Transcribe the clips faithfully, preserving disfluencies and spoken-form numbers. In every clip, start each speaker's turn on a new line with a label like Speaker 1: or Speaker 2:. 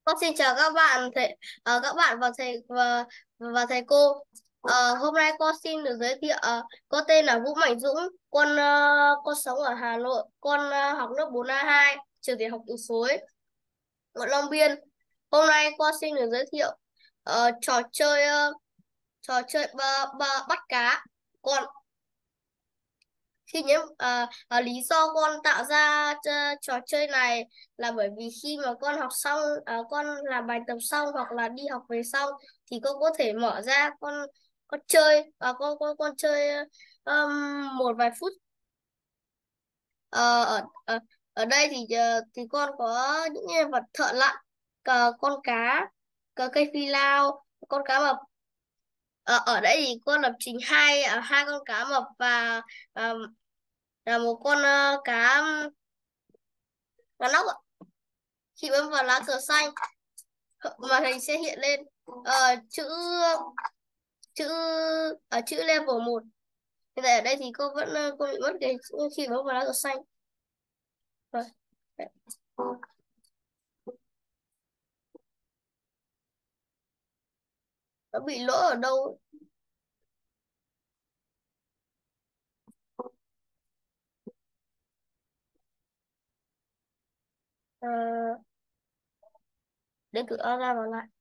Speaker 1: Con xin chào các bạn thầy ờ, các bạn và thầy và, và thầy cô. Ờ, hôm nay con xin được giới thiệu. Ờ, con tên là Vũ Mạnh Dũng. Con ờ, con sống ở Hà Nội. Con ờ, học lớp bốn a hai trường tiểu học Từ Suối, quận Long Biên. Hôm nay con xin được giới thiệu ờ, trò chơi ờ, trò chơi ba, ba, bắt cá. Con khi nhớ à, à, lý do con tạo ra ch- trò chơi này là bởi vì khi mà con học xong, à, con làm bài tập xong hoặc là đi học về xong thì con có thể mở ra con con chơi, và con con con chơi um, một vài phút. Ờ, ở, ở ở đây thì ờ, thì con có những nhân vật thợ lặn, cờ, con cá, cờ cây phi lao, con cá mập. Ờ, ở đây thì con lập trình hai à, hai con cá mập và à, là một con ờ, cá cá nóc ạ. Khi bấm vào lá cờ xanh, màn hình sẽ hiện lên ờ, chữ chữ ở chữ level một. Hiện tại ở đây thì cô vẫn ờ, cô bị mất cái chữ khi bấm vào lá cờ xanh rồi. Đấy. Nó bị lỗi ở đâu? Ờ, để thử ra vào lại.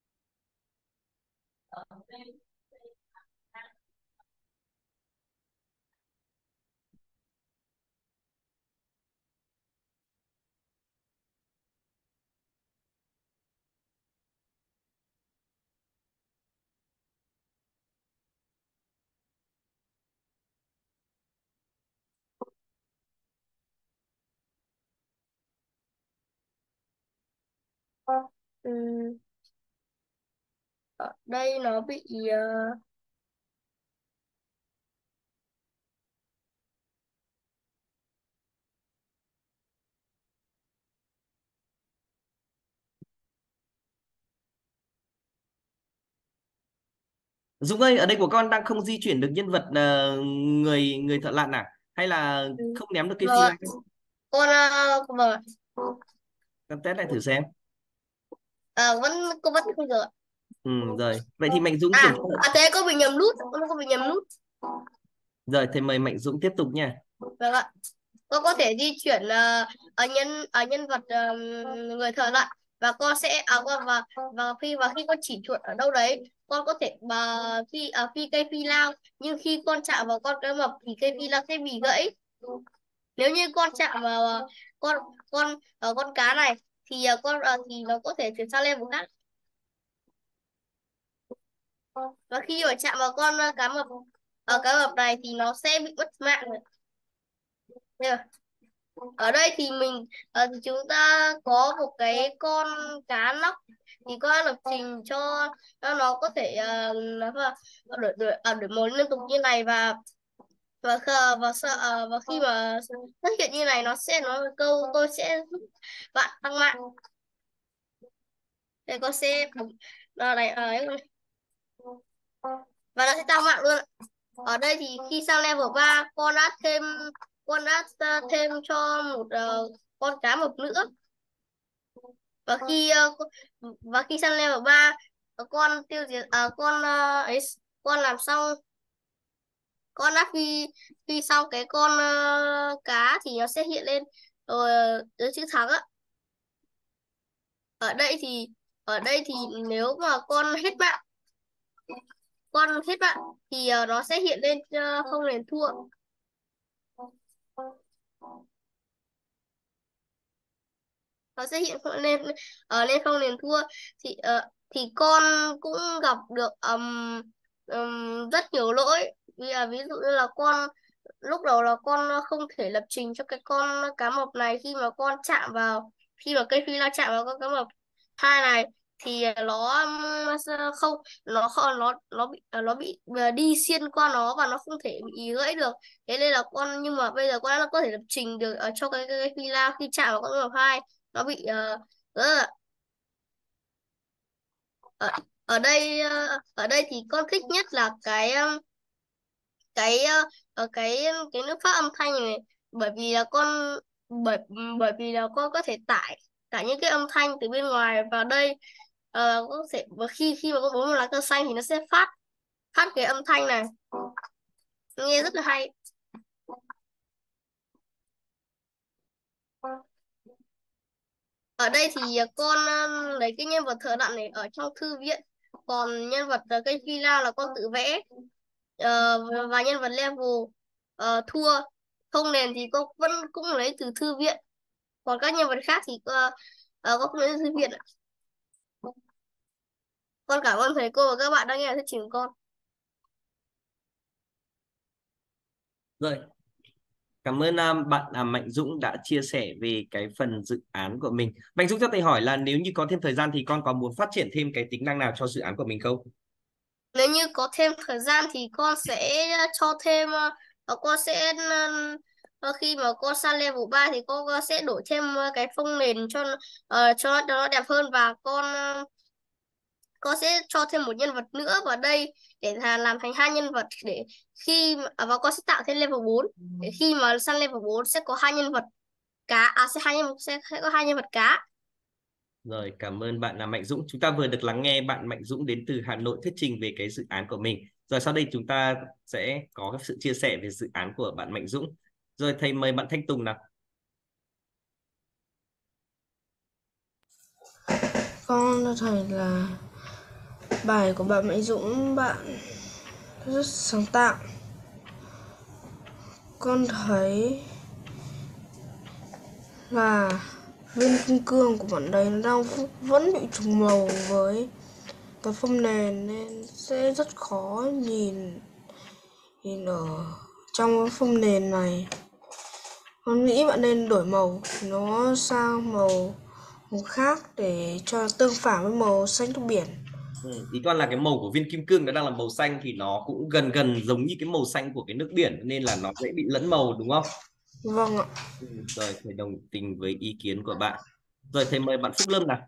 Speaker 1: Ờ, ừ, ở đây nó bị ờ,
Speaker 2: Dũng ơi, ở đây của con đang không di chuyển được nhân vật ờ, người người thợ lặn à? Hay là
Speaker 1: ừ.
Speaker 2: không ném được cây phi
Speaker 1: Vâng
Speaker 2: lao?
Speaker 1: ạ. Con ờ, vâng.
Speaker 2: Con test lại thử xem.
Speaker 1: Ờ, vẫn cô vẫn không được.
Speaker 2: Ừ, rồi. Vậy thì Mạnh Dũng
Speaker 1: À,
Speaker 2: kiểm tra.
Speaker 1: à thế cô bị nhầm nút, cô cô bị nhầm nút.
Speaker 2: Rồi, thầy mời Mạnh Dũng tiếp tục nha.
Speaker 1: Vâng ạ. Con có thể di chuyển ờ, ở nhân ở nhân vật ờ, người thợ lặn, và con sẽ à con và và khi và khi con chỉ chuột ở đâu đấy, con có thể mà phi à, phi cây phi lao, nhưng khi con chạm vào con cá mập thì cây phi lao sẽ bị gãy. Nếu như con chạm vào ờ, con con ở con cá này thì ờ, con ờ, thì nó có thể chuyển sang level khác. Và khi mà chạm vào con ờ, cá mập ở cá mập này thì nó sẽ bị mất mạng. Ở đây thì mình ờ, thì chúng ta có một cái con cá nóc, thì con đã lập trình cho cho nó có thể uh, nó là đổi đổi ở đổi màu liên tục như này, và và khờ- và sợ ờ, và khi mà xuất hiện như này nó sẽ nói một câu tôi sẽ giúp bạn tăng mạng. Để con sẽ bấm ờ, này ờ, ấy, và nó sẽ tăng mạng luôn ạ. Ở đây thì khi sang level ba, con đã thêm con đã ờ, thêm cho một ờ, con cá mập nữa. Và khi ờ, và khi sang level ba, con tiêu diệt à, con ờ, ấy con làm xong, con đã phi phi xong cái con ờ, cá thì nó sẽ hiện lên rồi uh, chữ thắng á. Ở đây thì ở đây thì nếu mà con hết bạn con hết bạn thì ờ, nó sẽ hiện lên ờ, không liền thua. Nó sẽ hiện không lên ở lên không liền thua. Thì ờ, thì con cũng gặp được ừm, ừm, rất nhiều lỗi. Vì là ví dụ như là con lúc đầu là con không thể lập trình cho cái con cá mập này, khi mà con chạm vào khi mà cây phi lao chạm vào con cá mập hai này thì nó ừm, sẽ không nó không nó nó bị ờ, nó bị ờ, đi xuyên qua nó và nó không thể bị gãy được. Thế nên là con nhưng mà bây giờ con đã có thể lập trình được ở cho cái cây phi lao khi chạm vào con cá mập hai nó bị uh, rất là ở, ở đây ờ, ở đây thì con thích nhất là cái um, cái ờ, ờ, cái cái nước phát âm thanh này, bởi vì là con bởi bởi vì là con có thể tải cả những cái âm thanh từ bên ngoài vào đây. Ờ, có thể và khi khi mà có bốn lá cờ xanh thì nó sẽ phát phát cái âm thanh này, nghe rất là hay. Ở đây thì con um, lấy cái nhân vật thợ lặn này ở trong thư viện, còn nhân vật uh, cây phi lao là con tự vẽ. Ờ, và nhân vật level uh, thua không nền thì con vẫn cũng lấy từ thư viện, còn các nhân vật khác thì uh, uh, con cũng lấy từ thư viện ạ. Con cảm ơn thầy cô và các bạn đã nghe thuyết trình của con.
Speaker 2: Rồi, cảm ơn à, bạn à, Mạnh Dũng đã chia sẻ về cái phần dự án của mình. Mạnh Dũng cho thầy hỏi là nếu như có thêm thời gian thì con có muốn phát triển thêm cái tính năng nào cho dự án của mình không?
Speaker 1: Nếu như có thêm thời gian thì con sẽ cho thêm uh, và con sẽ uh, khi mà con sang level ba thì con uh, sẽ đổi thêm uh, cái phông nền cho uh, cho nó, cho nó đẹp hơn, và con uh, con sẽ cho thêm một nhân vật nữa vào đây để là làm thành hai nhân vật, để khi mà, à, và con sẽ tạo thêm level bốn để khi mà sang level bốn sẽ có hai nhân vật cá, à sẽ hai nhân vật sẽ, sẽ có hai nhân vật cá.
Speaker 2: Rồi, cảm ơn bạn là Mạnh Dũng. Chúng ta vừa được lắng nghe bạn Mạnh Dũng đến từ Hà Nội thuyết trình về cái dự án của mình. Rồi sau đây chúng ta sẽ có cái sự chia sẻ về dự án của bạn Mạnh Dũng. Rồi thầy mời bạn Thanh Tùng nào.
Speaker 3: Con thưa thầy là bài của bạn Mạnh Dũng bạn rất sáng tạo. Con thấy là viên kim cương của bạn đấy nó đang vẫn bị trùng màu với cái phông nền nên sẽ rất khó nhìn nhìn ở trong cái phông nền này. Con nghĩ bạn nên đổi màu nó sang màu màu khác để cho tương phản với màu xanh nước biển.
Speaker 2: Ừ, ý con là cái màu của viên kim cương nó đang là màu xanh thì nó cũng gần gần giống như cái màu xanh của cái nước biển nên là nó dễ bị lẫn màu đúng không?
Speaker 3: Vâng ạ.
Speaker 2: Ừ, rồi thầy đồng tình với ý kiến của bạn. Rồi thầy mời bạn Phúc Lâm nào.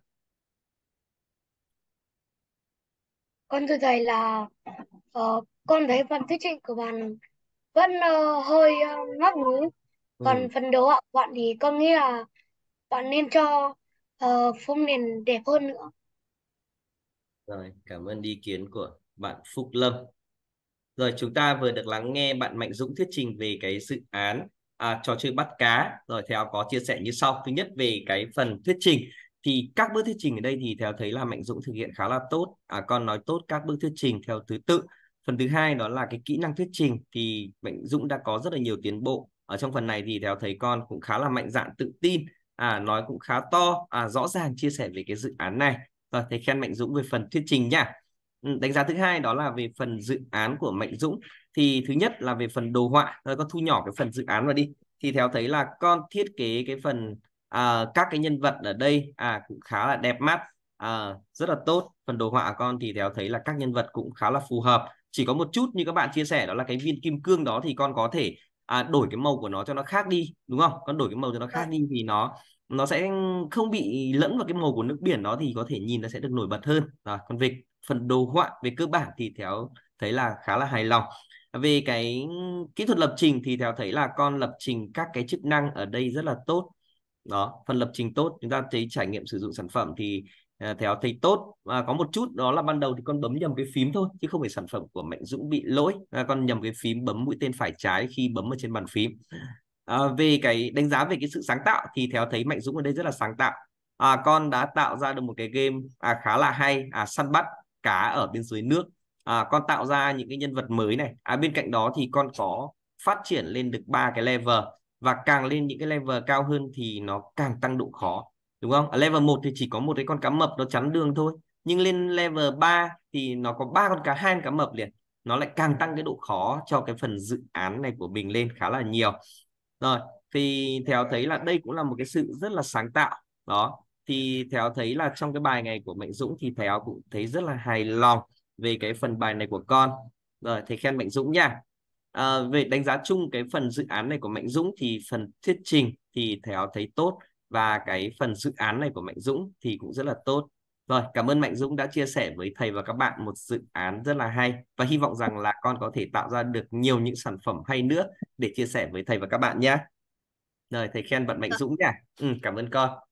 Speaker 4: Con thưa thầy là ờ, con thấy phần thuyết trình của bạn vẫn ờ, hơi uh, ngắc ngứ.
Speaker 2: Ừ.
Speaker 4: Còn phần đồ họa của bạn thì con nghĩ là bạn nên cho uh, phông nền đẹp hơn nữa.
Speaker 2: Rồi, cảm ơn ý kiến của bạn Phúc Lâm. Rồi chúng ta vừa được lắng nghe bạn Mạnh Dũng thuyết trình về cái dự án à, trò chơi bắt cá. Rồi theo có chia sẻ như sau. Thứ nhất về cái phần thuyết trình thì các bước thuyết trình ở đây thì theo thấy là Mạnh Dũng thực hiện khá là tốt. À, con nói tốt các bước thuyết trình theo thứ tự. Phần thứ hai đó là cái kỹ năng thuyết trình thì Mạnh Dũng đã có rất là nhiều tiến bộ. Ở trong phần này thì theo thấy con cũng khá là mạnh dạn tự tin. À, nói cũng khá to, à, rõ ràng chia sẻ về cái dự án này. Rồi thầy khen Mạnh Dũng về phần thuyết trình nha. Ừ, đánh giá thứ hai đó là về phần dự án của Mạnh Dũng thì thứ nhất là về phần đồ họa. Rồi con thu nhỏ cái phần dự án vào đi thì theo thấy là con thiết kế cái phần à, các cái nhân vật ở đây à, cũng khá là đẹp mắt, à, rất là tốt. Phần đồ họa con thì theo thấy là các nhân vật cũng khá là phù hợp, chỉ có một chút như các bạn chia sẻ đó là cái viên kim cương đó thì con có thể à, đổi cái màu của nó cho nó khác đi đúng không, con đổi cái màu cho nó khác đi thì nó nó sẽ không bị lẫn vào cái màu của nước biển đó thì có thể nhìn nó sẽ được nổi bật hơn. Rồi, còn về phần đồ họa về cơ bản thì theo thấy là khá là hài lòng. Về cái kỹ thuật lập trình thì theo thấy là con lập trình các cái chức năng ở đây rất là tốt. Đó, phần lập trình tốt, chúng ta thấy trải nghiệm sử dụng sản phẩm thì à, theo thấy tốt. À, có một chút đó là ban đầu thì con bấm nhầm cái phím thôi chứ không phải sản phẩm của Mạnh Dũng bị lỗi, à, con nhầm cái phím bấm mũi tên phải trái khi bấm ở trên bàn phím. À, về cái đánh giá về cái sự sáng tạo thì theo thấy Mạnh Dũng ở đây rất là sáng tạo. À, con đã tạo ra được một cái game à, khá là hay, à, săn bắt cá ở bên dưới nước. À, con tạo ra những cái nhân vật mới này. À, bên cạnh đó thì con có phát triển lên được ba cái level và càng lên những cái level cao hơn thì nó càng tăng độ khó đúng không? Ở level một thì chỉ có một cái con cá mập nó chắn đường thôi, nhưng lên level ba thì nó có ba con cá, hai con cá mập liền, nó lại càng tăng cái độ khó cho cái phần dự án này của mình lên khá là nhiều. Rồi thì theo thấy là đây cũng là một cái sự rất là sáng tạo. Đó thì theo thấy là trong cái bài này của Mạnh Dũng thì theo cũng thấy rất là hài lòng về cái phần bài này của con. Rồi thầy khen Mạnh Dũng nha. À, về đánh giá chung cái phần dự án này của Mạnh Dũng thì phần thuyết trình thì theo thấy tốt và cái phần dự án này của Mạnh Dũng thì cũng rất là tốt. Rồi, cảm ơn Mạnh Dũng đã chia sẻ với thầy và các bạn một dự án rất là hay và hy vọng rằng là con có thể tạo ra được nhiều những sản phẩm hay nữa để chia sẻ với thầy và các bạn nhé. Rồi, thầy khen bạn Mạnh Dũng nha. Ừ, cảm ơn con.